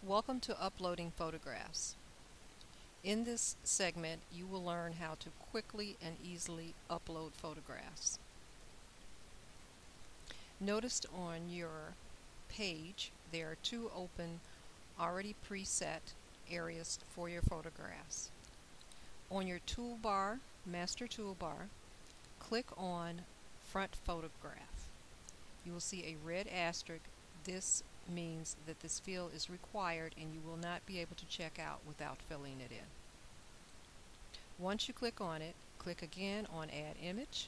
Welcome to Uploading Photographs. In this segment, you will learn how to quickly and easily upload photographs. Notice on your page there are two open, already preset areas for your photographs. On your toolbar, master toolbar, click on Front Photograph. You will see a red asterisk. This means that this field is required and you will not be able to check out without filling it in. Once you click on it, click again on Add Image.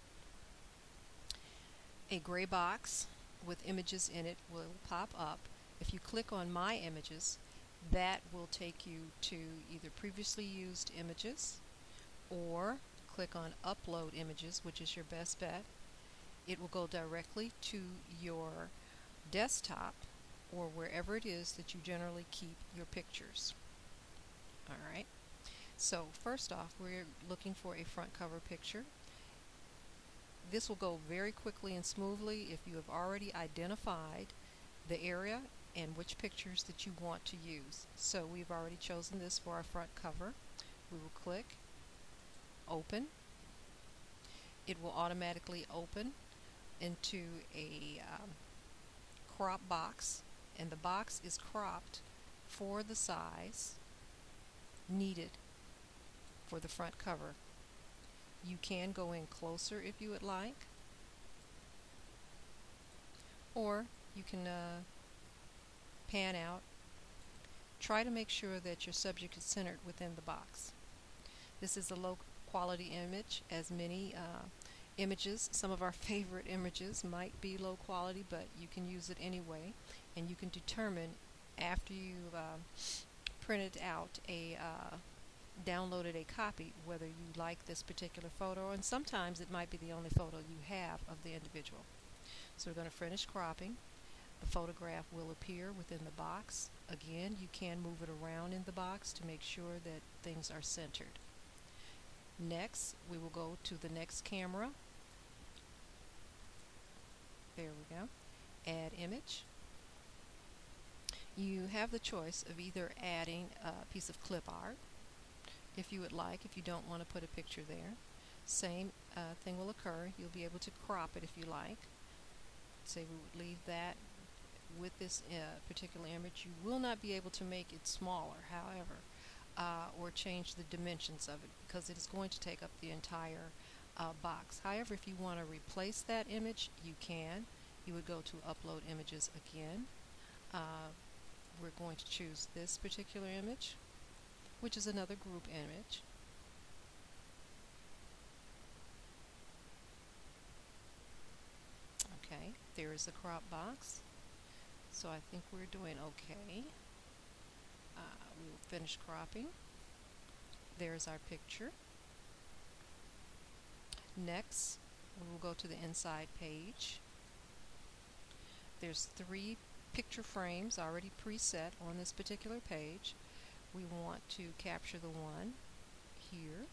A gray box with images in it will pop up. If you click on My Images, that will take you to either previously used images or click on Upload Images, which is your best bet. It will go directly to your desktop or wherever it is that you generally keep your pictures. Alright, so first off, we're looking for a front cover picture. This will go very quickly and smoothly if you have already identified the area and which pictures that you want to use. So we've already chosen this for our front cover. We will click Open. It will automatically open into a crop box, and the box is cropped for the size needed for the front cover. You can go in closer if you would like, or you can pan out. Try to make sure that your subject is centered within the box. This is a low quality image, as many images, some of our favorite images might be low quality, but you can use it anyway, and you can determine after you've printed out a downloaded a copy whether you like this particular photo, and sometimes it might be the only photo you have of the individual. So we're going to finish cropping. The photograph will appear within the box. Again, you can move it around in the box to make sure that things are centered. Next, we will go to the next camera. There we go. Add image. You have the choice of either adding a piece of clip art if you would like, if you don't want to put a picture there. Same thing will occur. You'll be able to crop it if you like. Say we would leave that with this particular image. You will not be able to make it smaller, however, or change the dimensions of it, because it is going to take up the entire box. However, if you want to replace that image, you can. You would go to Upload Images again. We're going to choose this particular image, which is another group image. Okay, there is the crop box. So I think we're doing okay. We will finish cropping. There's our picture. Next, we will go to the inside page. There's 3 picture frames already preset on this particular page. We want to capture the one here.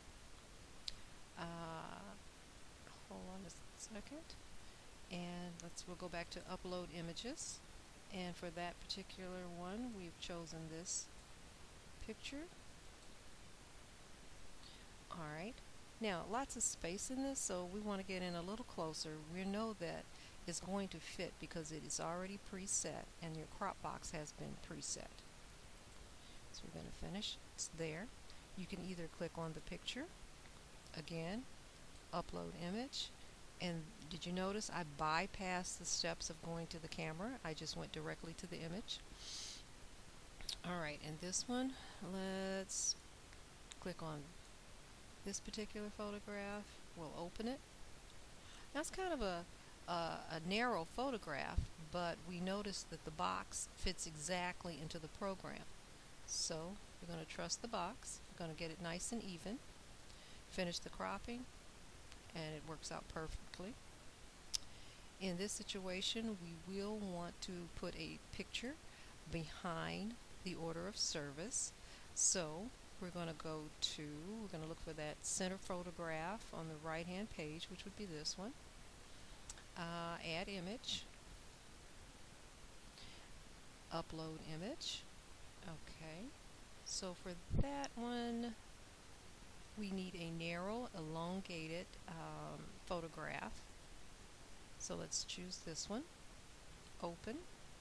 Hold on a second. And we'll go back to Upload Images. And for that particular one, we've chosen this picture. Alright, now lots of space in this, so we want to get in a little closer. We know that it's going to fit because it is already preset and your crop box has been preset. So we're going to finish. It's there. You can either click on the picture, again, upload image, and did you notice I bypassed the steps of going to the camera? I just went directly to the image. Alright, and this one, let's click on this particular photograph. We'll open it. Now it's kind of a narrow photograph, but we notice that the box fits exactly into the program. So we're going to trust the box. We're going to get it nice and even. Finish the cropping, and it works out perfectly. In this situation, we will want to put a picture behind the order of service. So we're going to look for that center photograph on the right hand page, which would be this one. Add image, upload image, Okay, so for that one, we need a narrow, elongated photograph. So let's choose this one. Open.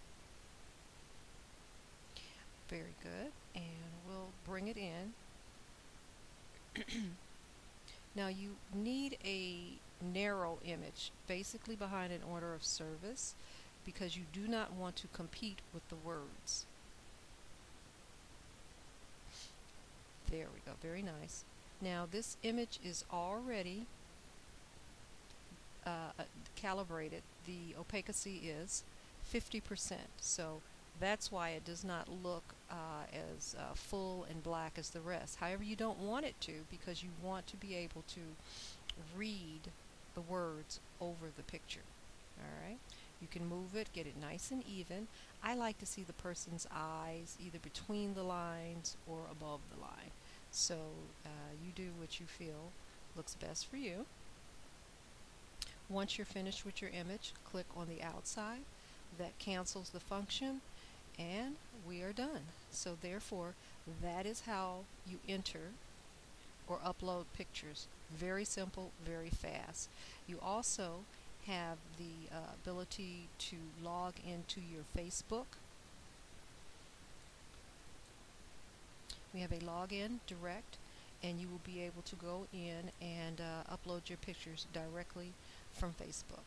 Very good. And we'll bring it in. Now you need a narrow image, basically behind an order of service, because you do not want to compete with the words. There we go. Very nice. Now this image is already calibrated. The opacity is 50%. So that's why it does not look as full and black as the rest. However, you don't want it to, because you want to be able to read the words over the picture. Alright, you can move it, get it nice and even. I like to see the person's eyes either between the lines or above the line. So you do what you feel looks best for you. Once you're finished with your image, click on the outside. That cancels the function, and we are done. So therefore, that is how you enter or upload pictures. Very simple, very fast. You also have the ability to log into your Facebook. We have a login direct, and you will be able to go in and upload your pictures directly from Facebook.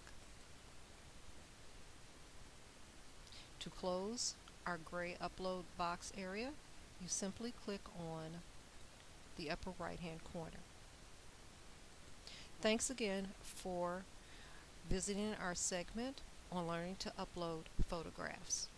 To close our gray upload box area, you simply click on the upper right hand corner. Thanks again for visiting our segment on learning to upload photographs.